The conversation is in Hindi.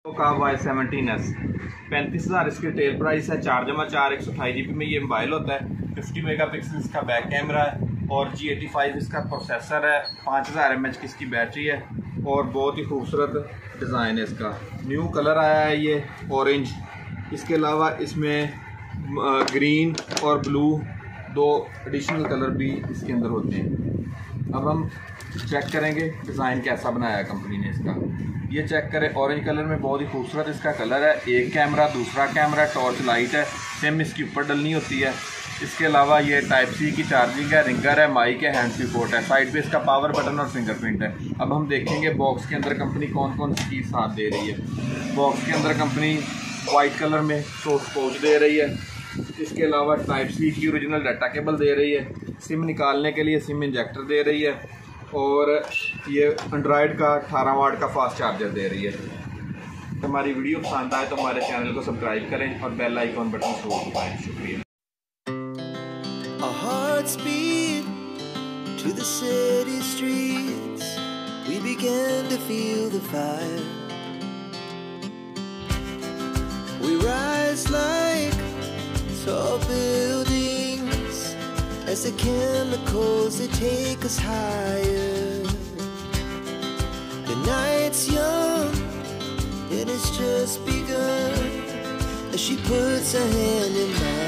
का Y17s 35,000 इसकी टेल प्राइस है। 4x4 128 GB में ये मोबाइल होता है। 50 मेगापिक्सल इसका बैक कैमरा है और G85 इसका प्रोसेसर है। 5000 mAh की इसकी बैटरी है और बहुत ही खूबसूरत डिज़ाइन है इसका। न्यू कलर आया है ये ऑरेंज। इसके अलावा इसमें ग्रीन और ब्लू दो एडिशनल कलर भी इसके अंदर होते हैं। अब हम चेक करेंगे डिज़ाइन कैसा बनाया है कंपनी ने इसका। ये चेक करें, ऑरेंज कलर में बहुत ही खूबसूरत इसका कलर है। एक कैमरा, दूसरा कैमरा, टॉर्च लाइट है, सिम इसकी ऊपर डलनी होती है। इसके अलावा ये टाइप सी की चार्जिंग है, रिंगर है, माइक है, हैंड फ्री पोर्ट है। साइड पे इसका पावर बटन और फिंगरप्रिंट है। अब हम देखेंगे बॉक्स के अंदर कंपनी कौन कौन सी चीज़ साथ दे रही है। बॉक्स के अंदर कंपनी वाइट कलर में सोर्स पाउच दे रही है। इसके अलावा टाइप सी की ओरिजिनल डाटा केबल दे रही है। सिम निकालने के लिए सिम इंजेक्टर दे रही है और ये एंड्रॉयड का 18 वाट का फास्ट चार्जर दे रही है। हमारी वीडियो पसंद आए तो हमारे चैनल को सब्सक्राइब करें और बेल आइकॉन बटन जरूर दबाएं। शुक्रिया। Our hearts beat to the city streets. We began to feel the fire. We rise like tall buildings as the chemicals they take us higher. The night's young and it's just begun as she puts her hand in mine.